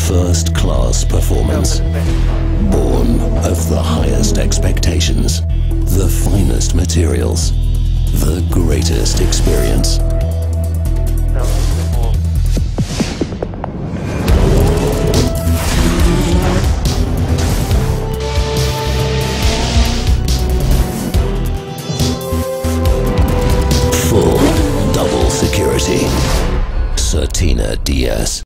First-class performance. Born of the highest expectations. The finest materials. The greatest experience. Full double security. Certina DS.